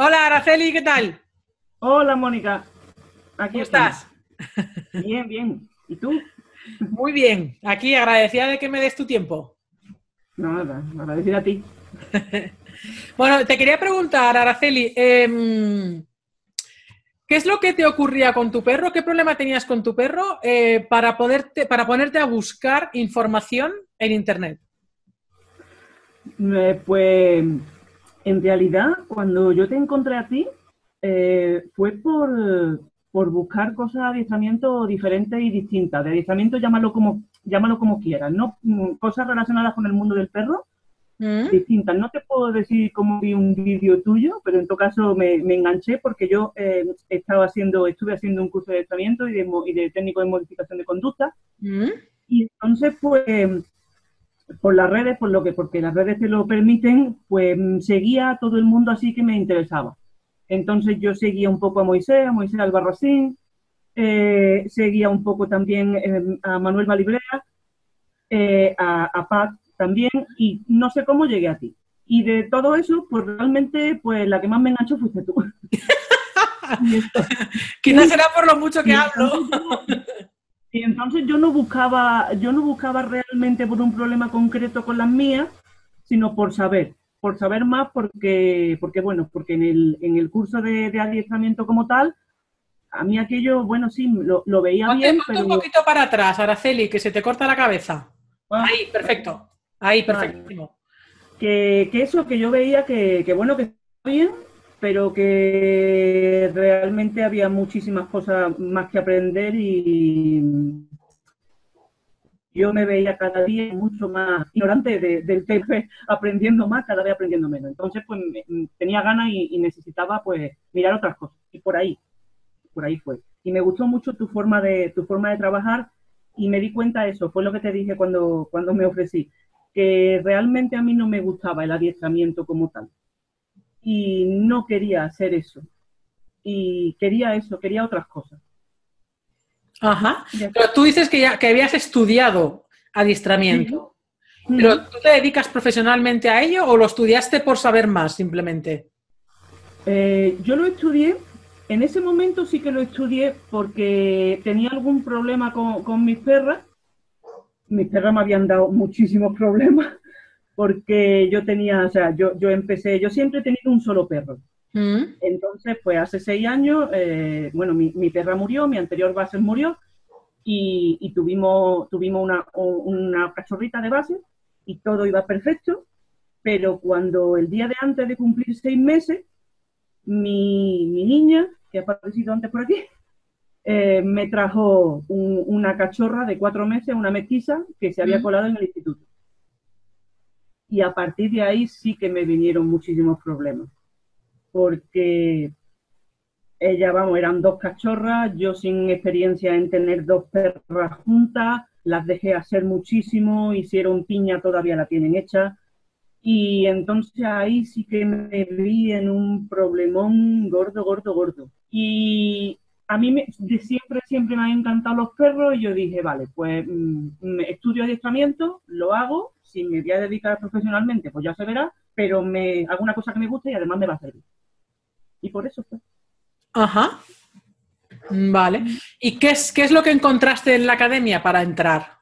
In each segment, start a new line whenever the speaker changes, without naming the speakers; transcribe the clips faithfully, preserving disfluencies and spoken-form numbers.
Hola, Araceli, ¿qué tal?
Hola, Mónica. Aquí
¿Cómo
estamos.
estás?
Bien, bien. ¿Y tú?
Muy bien, aquí agradecida de que me des tu tiempo.
Nada, agradecida a ti.
Bueno, te quería preguntar, Araceli, em, ¿qué es lo que te ocurría con tu perro? ¿Qué problema tenías con tu perro eh, para, poderte, para ponerte a buscar información en Internet?
Eh, pues, en realidad, cuando yo te encontré a ti, eh, fue por, por buscar cosas de adiestramiento diferentes y distintas. De adiestramiento, llámalo como, llámalo como quieras, ¿no? Mm, Cosas relacionadas con el mundo del perro,
¿Mm?
distintas. No te puedo decir cómo vi un vídeo tuyo, pero en todo caso me, me enganché porque yo eh, estaba haciendo, estuve haciendo un curso de adiestramiento y de, y de técnico de modificación de conducta.
¿Mm?
Y entonces, pues, por las redes, por lo que, porque las redes te lo permiten, pues seguía a todo el mundo así que me interesaba. Entonces yo seguía un poco a Moisés, a Moisés Albarracín, eh, seguía un poco también eh, a Manuel Balibrea, eh, a, a Pat también, y no sé cómo llegué a ti. Y de todo eso, pues realmente, pues la que más me enganchó fuiste tú. Y, esto,
Quizás será por lo mucho que
y
hablo.
entonces yo, Y entonces yo no buscaba, yo no buscaba realmente por un problema concreto con las mías, sino por saber, por saber más, porque, porque bueno, porque en el, en el curso de, de adiestramiento como tal, a mí aquello, bueno, sí, lo, lo veía
Ponte,
bien,
ponte un
pero
poquito para atrás, Araceli, que se te corta la cabeza.
ah,
Ahí, perfecto. Ahí,
vale.
perfectísimo.
Que, que eso, que yo veía que, que bueno, que estaba bien, pero que realmente había muchísimas cosas más que aprender y, yo me veía cada día mucho más ignorante de, del tema, aprendiendo más, cada vez aprendiendo menos. Entonces, pues me, tenía ganas y, y, necesitaba pues mirar otras cosas. Y por ahí, por ahí fue. Y me gustó mucho tu forma de, tu forma de trabajar y me di cuenta de eso, fue lo que te dije cuando, cuando me ofrecí, que realmente a mí no me gustaba el adiestramiento como tal. Y no quería hacer eso. Y quería eso, quería otras cosas.
Ajá.
Ya.
Pero tú dices que ya que habías estudiado
Sí.
adiestramiento. ¿Pero
Mm.
tú te dedicas profesionalmente a ello o lo estudiaste por saber más simplemente?
Eh, yo lo estudié, en ese momento sí que lo estudié porque tenía algún problema con, con mis perras. Mis perras me habían dado muchísimos problemas porque yo tenía, o sea, yo, yo empecé, yo siempre he tenido un solo perro.
Mm.
Entonces, pues hace seis años, eh, bueno, mi, mi, perra murió, mi anterior base murió y, y tuvimos, tuvimos una, una cachorrita de base y todo iba perfecto, pero cuando el día de antes de cumplir seis meses, mi, mi niña, que ha aparecido antes por aquí, eh, me trajo un, una cachorra de cuatro meses, una mestiza, que se había
Mm.
colado en el instituto. Y a partir de ahí sí que me vinieron muchísimos problemas, porque ella, vamos, eran dos cachorras, yo sin experiencia en tener dos perras juntas, las dejé hacer muchísimo, hicieron piña, todavía la tienen hecha, y entonces ahí sí que me vi en un problemón gordo, gordo, gordo. Y a mí me, de siempre, siempre me han encantado los perros y yo dije, vale, pues mm, estudio adiestramiento, lo hago, si me voy a dedicar profesionalmente, pues ya se verá, pero me hago una cosa que me gusta y además me va a servir. Y por eso fue.
Ajá. Vale. ¿Y qué es, qué es lo que encontraste en la academia para entrar?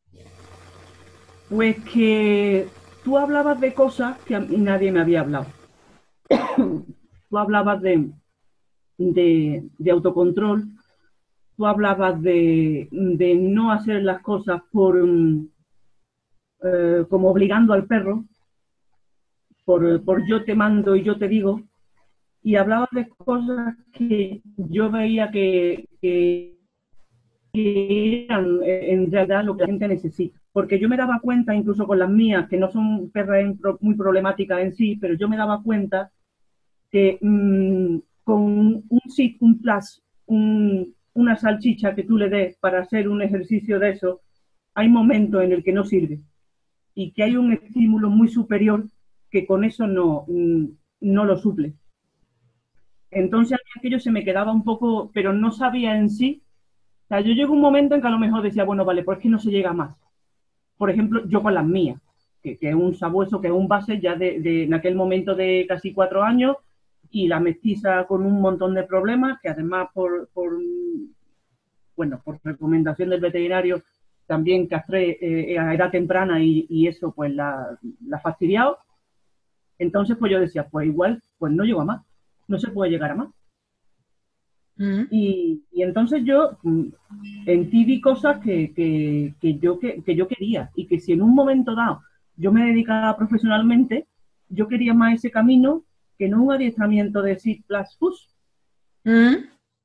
Pues que tú hablabas de cosas que a mí nadie me había hablado. Tú hablabas de, de, de autocontrol, tú hablabas de, de, no hacer las cosas por um, eh, como obligando al perro, por, por yo te mando y yo te digo, y hablabas de cosas que yo veía que, que, que eran en realidad lo que la gente necesita. Porque yo me daba cuenta, incluso con las mías, que no son perras muy problemáticas en sí, pero yo me daba cuenta que mmm, con un sit, un plus, un, una salchicha que tú le des para hacer un ejercicio de eso, hay momentos en el que no sirve y que hay un estímulo muy superior que con eso no, no lo suple. Entonces a mí aquello se me quedaba un poco, pero no sabía en sí. O sea, yo llego a un momento en que a lo mejor decía, bueno, vale, pues es que no se llega más. Por ejemplo, yo con las mías, que, que es un sabueso, que es un base ya de, de en aquel momento de casi cuatro años, y la mestiza con un montón de problemas, que además por, por bueno, por recomendación del veterinario también castré eh, a edad temprana y, y eso pues la, la ha fastidiado. Entonces pues yo decía, pues igual, pues no llego a más, no se puede llegar a más.
Mm.
Y, y entonces yo mm, en ti vi cosas que, que, que yo, que, que yo quería y que si en un momento dado yo me dedicaba profesionalmente, yo quería más ese camino que no un adiestramiento de sit plus push.
Mm.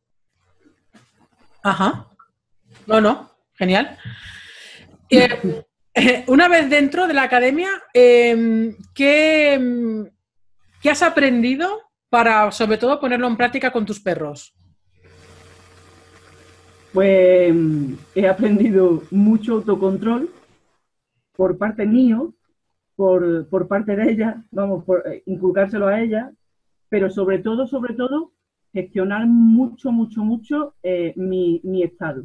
Ajá. No, no. Genial. Eh, eh, una vez dentro de la academia, eh, ¿qué, ¿qué has aprendido para, sobre todo, ponerlo en práctica con tus perros?
Pues mm, he aprendido mucho autocontrol por parte mío, por, por parte de ella, vamos, por eh, inculcárselo a ella, pero sobre todo, sobre todo, gestionar mucho, mucho, mucho eh, mi, mi estado.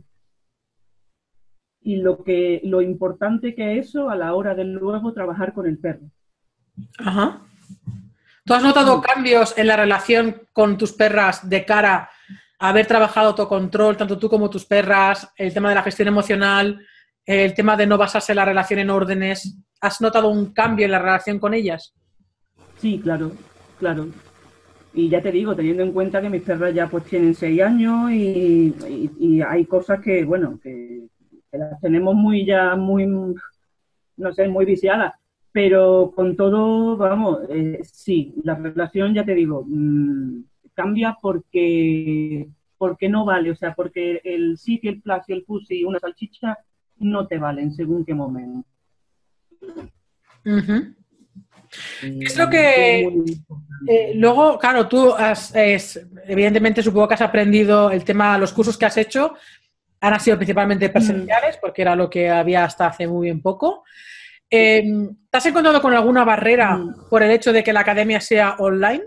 Y lo que lo importante que es eso a la hora de luego trabajar con el perro.
Ajá. ¿Tú has notado cambios en la relación con tus perras de cara a haber trabajado autocontrol, tanto tú como tus perras, el tema de la gestión emocional, el tema de no basarse la relación en órdenes? ¿Has notado un cambio en la relación con ellas?
Sí, claro, claro. Y ya te digo, teniendo en cuenta que mis perras ya pues tienen seis años y, y, y hay cosas que, bueno, que, que las tenemos muy ya, muy, no sé, muy viciadas. Pero con todo, vamos, eh, sí, la relación, ya te digo, mmm, cambia porque, porque no vale. O sea, porque el sí, el plus y el pussy y una salchicha no te valen según qué momento.
Uh-huh.
Y
Es lo
es
que
muy
eh, luego, claro, tú has, es, evidentemente supongo que has aprendido el tema, los cursos que has hecho han sido principalmente presenciales, porque era lo que había hasta hace muy bien poco. Eh, ¿Te has encontrado con alguna barrera por el hecho de que la academia sea online?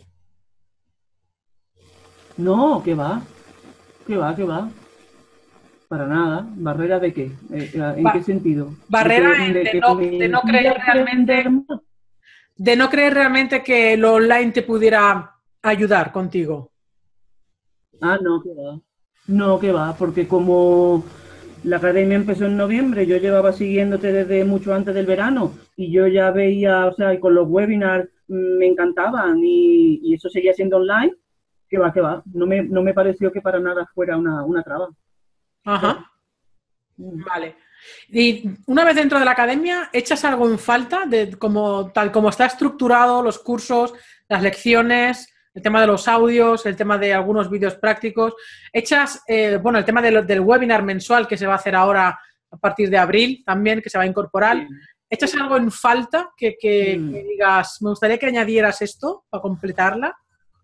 No, ¿qué va? ¿Qué va? ¿Qué va? Para nada. ¿Barrera de qué? Eh, ¿En qué
Ba-
sentido? ¿De
barrera
que,
en
de
de
que
no,
me
de no
impide
creer
aprender
realmente,
más?
de no creer realmente que lo online te pudiera ayudar contigo.
Ah, no, ¿qué va? No, ¿qué va? Porque como la academia empezó en noviembre, yo llevaba siguiéndote desde mucho antes del verano y yo ya veía, o sea, y con los webinars mm, me encantaban y, y eso seguía siendo online. ¿Qué va? ¿Qué va? No me, no me pareció que para nada fuera una, una traba. ¿Qué va?
Ajá,
Mm.
vale. Y una vez dentro de la academia, ¿echas algo en falta de como tal como está estructurado los cursos, las lecciones, el tema de los audios, el tema de algunos vídeos prácticos? ¿Echas, eh, bueno, el tema de lo, del webinar mensual que se va a hacer ahora a partir de abril también, que se va a incorporar?
Sí.
¿Echas algo en falta que, que,
Mm.
que digas, me gustaría que añadieras esto para completarla?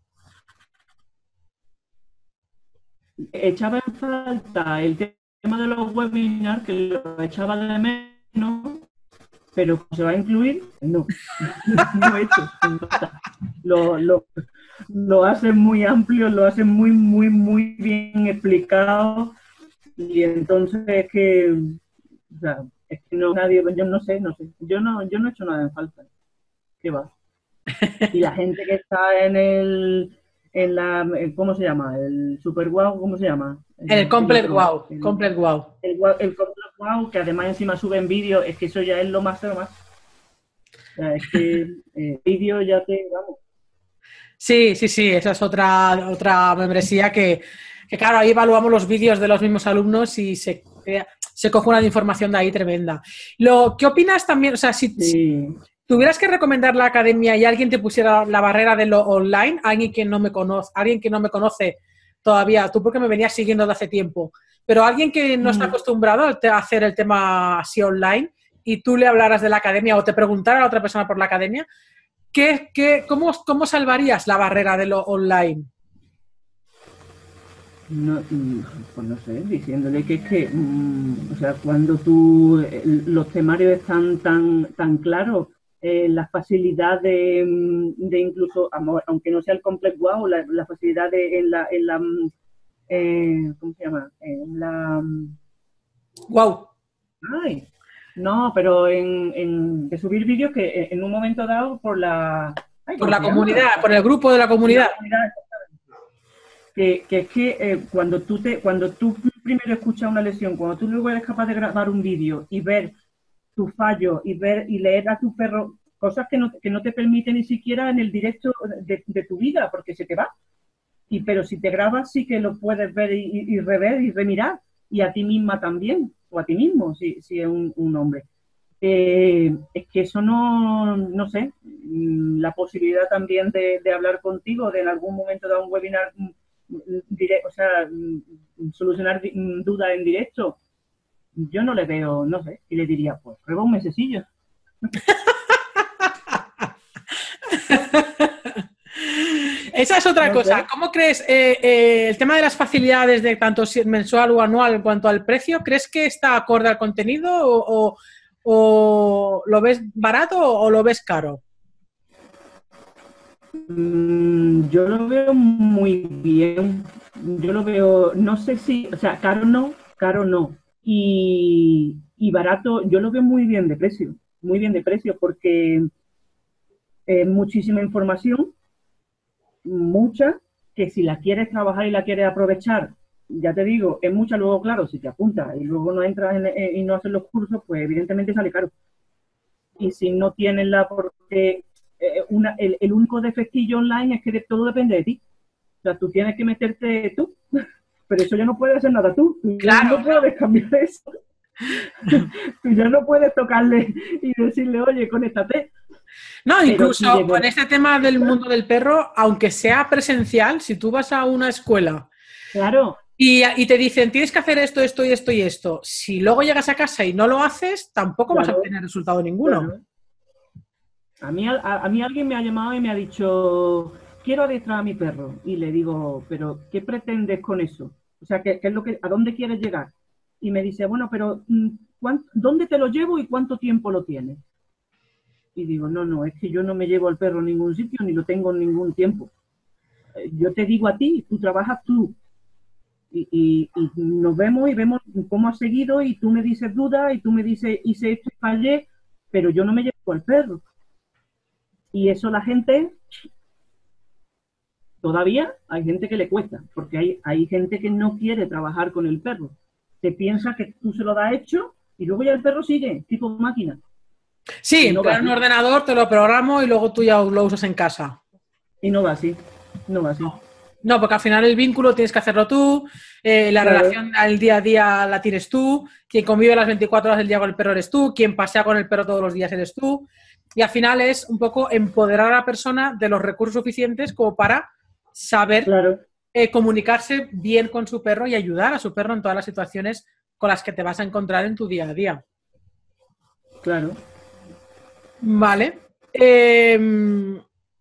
Echaba en falta el tema de los webinars, que lo echaba de menos, pero se va a incluir, no, no he hecho. Lo, lo, lo hacen muy amplio, lo hacen muy, muy, muy bien explicado y entonces es que, o sea, es que no nadie, yo no sé, no sé, yo no, yo no he hecho nada en falta, ¿qué va? Y la gente que está en el, en la, ¿cómo se llama? El Super Wow, ¿cómo se llama?
El
El, el
Complete
otro,
Wow,
el,
Complete Wow.
el, el Complete Wow, que además encima suben vídeos, es que eso ya es lo más, lo más. O sea, es que eh, vídeo ya te, vamos.
Sí, sí, sí, esa es otra, otra membresía que, que, claro, ahí evaluamos los vídeos de los mismos alumnos y se, se coge una información de ahí tremenda. Lo, ¿qué opinas también? O sea, si, si
Sí.
tuvieras que recomendar la academia y alguien te pusiera la barrera de lo online, alguien que no me conoce, alguien que no me conoce todavía, tú porque me venías siguiendo de hace tiempo, pero alguien que no está
Mm.
acostumbrado a hacer el tema así online y tú le hablaras de la academia o te preguntara a otra persona por la academia, ¿Qué, qué, cómo, ¿Cómo salvarías la barrera de lo online?
No, pues no sé, diciéndole que es que, mmm, o sea, cuando tú, eh, los temarios están tan, tan claros, eh, la facilidad de, de incluso, aunque no sea el Complex Wow, la, la facilidad de, en la, en la eh, ¿cómo se llama? En la,
Wow.
ay, no, pero en, en de subir vídeos que en un momento dado por la, Ay,
Por
¿cómo
la
se llama?
comunidad, por el grupo de la comunidad.
La comunidad, Que, que es que eh, cuando, tú te, cuando tú primero escuchas una lesión, cuando tú luego eres capaz de grabar un vídeo y ver tu fallo y ver y leer a tu perro cosas que no, que no te permiten ni siquiera en el directo de, de tu vida, porque se te va. Y, pero si te grabas sí que lo puedes ver y, y rever y remirar, y a ti misma también, o a ti mismo, si, si es un, un hombre. Eh, es que eso no, no sé, la posibilidad también de, de hablar contigo, de en algún momento dar un webinar, direct, o sea, solucionar dudas en directo, yo no le veo, no sé, y le diría, pues prueba un mesecillo.
Esa es otra
No sé.
cosa. ¿Cómo crees eh, eh, el tema de las facilidades de tanto mensual o anual en cuanto al precio? ¿Crees que está acorde al contenido o, o, o lo ves barato o lo ves caro?
Mm, yo lo veo muy bien. Yo lo veo, no sé si, o sea, caro no, caro no. Y, y barato, yo lo veo muy bien de precio, muy bien de precio, porque es muchísima información, mucha, que si la quieres trabajar y la quieres aprovechar, ya te digo, es mucha. Luego, claro, si te apuntas y luego no entras en, en, y no haces los cursos, pues evidentemente sale caro. Y si no tienes la, porque eh, una, el, el único defectillo online es que de, todo depende de ti. O sea, tú tienes que meterte tú, pero eso ya no puedes hacer nada tú. Tú ya
Claro,
no puedes cambiar eso. Tú ya no puedes tocarle y decirle, oye, conéctate.
no,
Pero si de
incluso con
verdad,
este tema del mundo del perro, aunque sea presencial, si tú vas a una escuela
claro,
y, y te dicen tienes que hacer esto, esto y esto y esto, si luego llegas a casa y no lo haces, tampoco vas a
claro,
obtener resultado ninguno.
claro. A mí, a, a mí alguien me ha llamado y me ha dicho, quiero adiestrar a mi perro. Y le digo, pero ¿qué pretendes con eso? O sea, ¿qué, qué es lo que, ¿a dónde quieres llegar? Y me dice, bueno, pero ¿dónde te lo llevo y cuánto tiempo lo tienes? Y digo, no, no, es que yo no me llevo al perro a ningún sitio ni lo tengo en ningún tiempo. Yo te digo a ti, tú trabajas tú. Y, y, y nos vemos y vemos cómo has seguido y tú me dices dudas y tú me dices, hice esto y fallé, pero yo no me llevo al perro. Y eso la gente, todavía hay gente que le cuesta, porque hay, hay gente que no quiere trabajar con el perro. Se piensa que tú se lo das hecho y luego ya el perro sigue, tipo máquina.
Sí,
Y no va
en un
así.
ordenador te lo programo y luego tú ya lo usas en casa.
Y no va así. No va así.
No, porque al final el vínculo tienes que hacerlo tú, eh, la
Claro,
relación al día a día la tienes tú, quien convive las veinticuatro horas del día con el perro eres tú, quien pasea con el perro todos los días eres tú. Y al final es un poco empoderar a la persona de los recursos suficientes como para saber
claro,
eh, comunicarse bien con su perro y ayudar a su perro en todas las situaciones con las que te vas a encontrar en tu día a día.
claro.
Vale. Eh,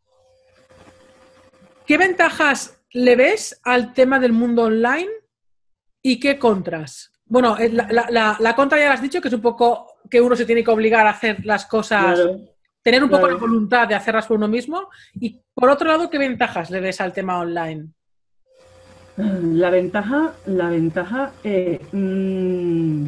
¿Qué ventajas le ves al tema del mundo online y qué contras? Bueno, eh, la, la, la, la contra ya lo has dicho, que es un poco que uno se tiene que obligar a hacer las cosas,
Claro,
tener un poco la
claro.
voluntad de hacerlas por uno mismo. Y por otro lado, ¿qué ventajas le ves al tema online?
La ventaja, la ventaja eh, mmm,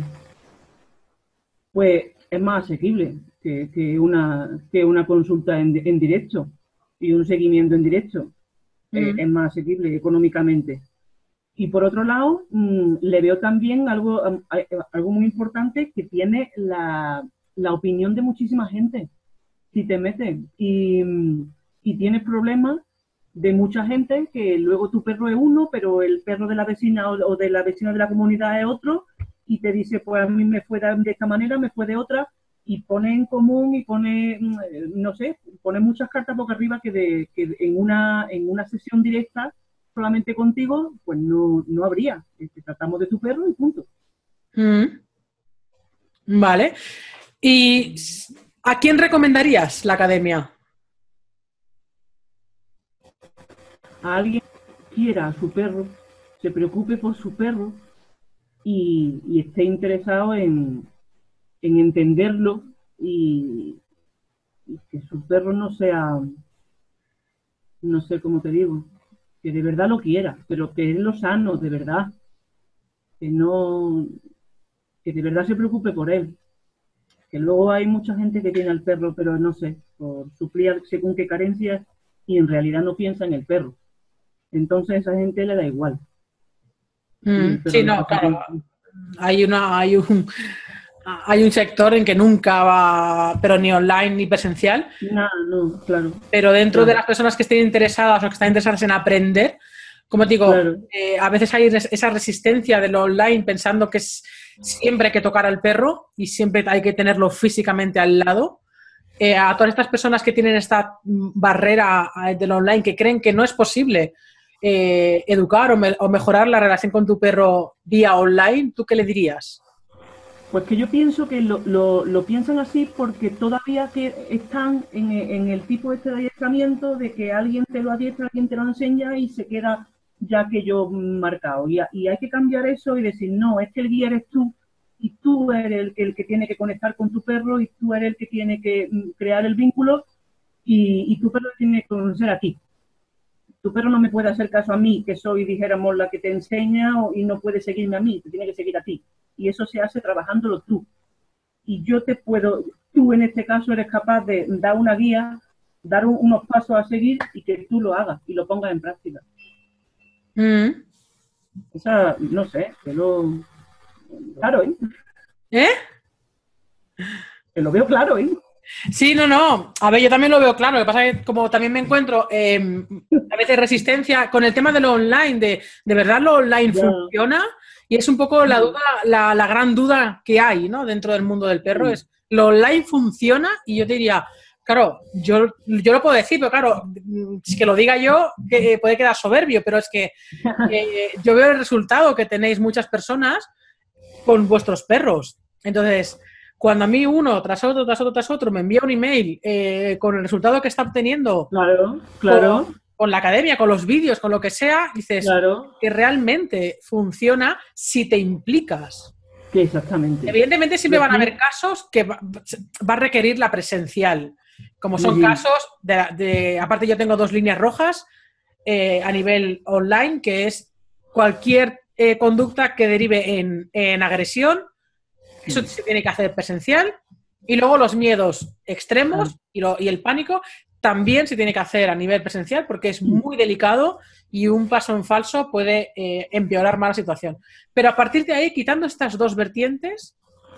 pues es más asequible que, que, una, que una consulta en, en directo y un seguimiento en directo. Eh,
Mm.
es más asequible económicamente. Y por otro lado, mmm, le veo también algo, um, algo muy importante, que tiene la, la opinión de muchísima gente. Si te metes y, y tienes problemas de mucha gente, que luego tu perro es uno, pero el perro de la vecina o, o de la vecina de la comunidad es otro, y te dice, pues a mí me fue de esta manera, me fue de otra, y pone en común y pone, no sé, pone muchas cartas boca arriba que, de, que en, una, en una sesión directa solamente contigo, pues no, no habría. Este, tratamos de tu perro y punto.
Mm. Vale. ¿Y a quién recomendarías la academia?
A alguien que quiera a su perro, se preocupe por su perro y, y esté interesado en, en entenderlo y, y que su perro no sea, no sé cómo te digo, que de verdad lo quiera, pero que es lo sano, de verdad, que no, que de verdad se preocupe por él. Que luego hay mucha gente que tiene al perro, pero no sé, por suplir según qué carencias, y en realidad no piensa en el perro. Entonces a esa gente le da igual.
Mm, sí, no, claro. Hay una, hay un, hay un sector en que nunca va, pero ni online ni presencial.
No, no, claro.
Pero dentro
claro.
de las personas que estén interesadas o que están interesadas en aprender, como te digo,
Claro.
eh, a veces hay esa resistencia de lo online pensando que es, siempre hay que tocar al perro y siempre hay que tenerlo físicamente al lado. Eh, a todas estas personas que tienen esta barrera de lo online, que creen que no es posible eh, educar o, me, o mejorar la relación con tu perro vía online, ¿tú qué le dirías?
Pues que yo pienso que lo, lo, lo piensan así porque todavía que están en, en el tipo este de adiestramiento de que alguien te lo adiestra, alguien te lo enseña y se queda ya que yo marcado. Y, y hay que cambiar eso y decir, no, es que el guía eres tú y tú eres el, el que tiene que conectar con tu perro y tú eres el que tiene que crear el vínculo y, y tu perro tiene que conocer a ti. Tu perro no me puede hacer caso a mí, que soy, dijéramos, la que te enseña y no puede seguirme a mí, te tiene que seguir a ti. Y eso se hace trabajándolo tú. Y yo te puedo, tú en este caso eres capaz de dar una guía, dar un, unos pasos a seguir y que tú lo hagas y lo pongas en práctica.
Mm.
Esa, no sé, que lo... Claro, ¿eh?
¿Eh?
Que lo veo claro, ¿eh?
Sí, no, no. A ver, yo también lo veo claro. Lo que pasa es que como también me encuentro eh, a veces resistencia con el tema de lo online, de, de verdad lo online
Ya.
funciona y es un poco la duda, la, la gran duda que hay, ¿no? Dentro del mundo del perro
Sí.
es, ¿lo online funciona? Y yo te diría, claro, yo, yo lo puedo decir, pero claro, si que lo diga yo, que puede quedar soberbio, pero es que eh, yo veo el resultado que tenéis muchas personas con vuestros perros. Entonces, cuando a mí uno tras otro, tras otro, tras otro me envía un email eh, con el resultado que está obteniendo
Claro, claro,
con, con la academia, con los vídeos, con lo que sea, dices
claro.
que realmente funciona si te implicas.
Sí, exactamente.
Evidentemente siempre
Yo
van a
sí.
haber casos que va, va a requerir la presencial, como son
Sí.
casos de, de, aparte yo tengo dos líneas rojas eh, a nivel online, que es cualquier eh, conducta que derive en, en agresión. Eso se tiene que hacer presencial. Y luego los miedos extremos y, lo, y el pánico también se tiene que hacer a nivel presencial porque es muy delicado y un paso en falso puede eh, empeorar más la situación. Pero a partir de ahí, quitando estas dos vertientes,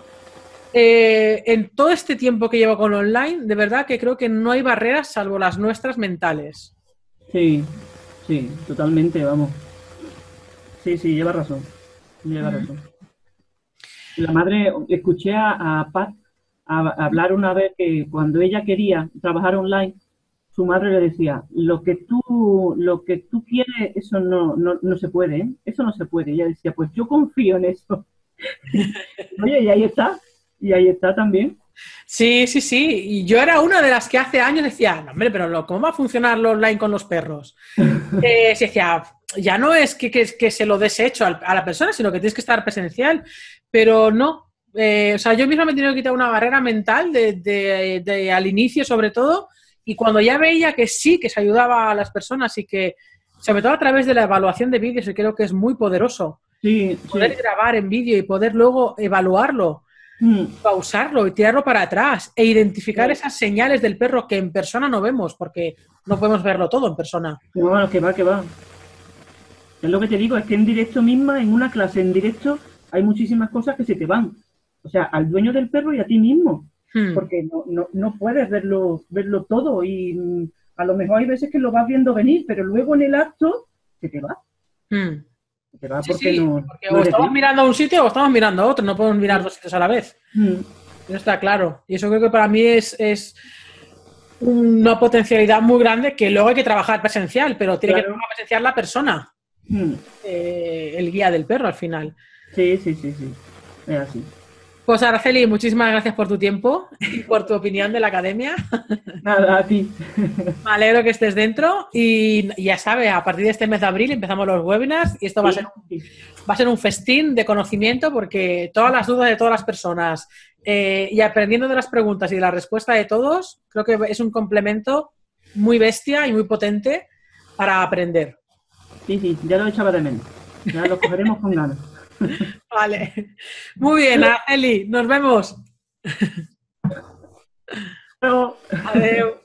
eh, en todo este tiempo que llevo con online, de verdad que creo que no hay barreras salvo las nuestras mentales.
Sí, sí, totalmente, vamos. Sí, sí, lleva razón. Lleva
Mm.
razón. La madre, escuché a, a Pat a, a hablar una vez que cuando ella quería trabajar online, su madre le decía, lo que tú, lo que tú quieres, eso no, no, no se puede, ¿eh? Eso no se puede. Ella decía, pues yo confío en eso. Oye, y ahí está, y ahí está también.
Sí, sí, sí. Y yo era una de las que hace años decía, no, hombre, pero lo, ¿cómo va a funcionar lo online con los perros? Eh, se decía, ya no es que, que, que se lo des hecho a la persona, sino que tienes que estar presencial. Pero no. Eh, o sea, yo misma me he tenido que quitar una barrera mental de, de, de, al inicio, sobre todo. Y cuando ya veía que sí, que se ayudaba a las personas y que, sobre todo a través de la evaluación de vídeos, y creo que es muy poderoso,
Sí,
poder
sí.
grabar en vídeo y poder luego evaluarlo,
Mm.
pausarlo y tirarlo para atrás e identificar
Sí.
esas señales del perro que en persona no vemos, porque no podemos verlo todo en persona.
No, bueno, que va, que va. Es lo que te digo, es que en directo misma, en una clase en directo, hay muchísimas cosas que se te van. O sea, al dueño del perro y a ti mismo.
Hmm.
Porque no, no, no puedes verlo, verlo todo y mm, a lo mejor hay veces que lo vas viendo venir, pero luego en el acto se te va.
Hmm.
Se te va
Sí,
porque
sí,
no,
porque
no
o
eres
estamos
tú.
mirando a un sitio o estamos mirando a otro, no podemos mirar dos sitios a la vez.
Mm.
Eso está claro. Y eso creo que para mí es, es una potencialidad muy grande que luego hay que trabajar presencial, pero tiene
Claro.
que trabajar presencial la persona,
Mm.
eh, el guía del perro al final.
Sí, sí, sí, sí. Es así.
Pues Araceli, muchísimas gracias por tu tiempo y por tu opinión de la academia.
Nada, a ti.
Me alegro que estés dentro y ya sabes, a partir de este mes de abril empezamos los webinars y esto va a ser un, va a ser un festín de conocimiento porque todas las dudas de todas las personas eh, y aprendiendo de las preguntas y de la respuesta de todos, creo que es un complemento muy bestia y muy potente para aprender.
Sí, sí, ya lo echaba de menos. Ya lo cogeremos con ganas.
Vale. Muy bien, Araceli, nos vemos.
Pero...
Adiós.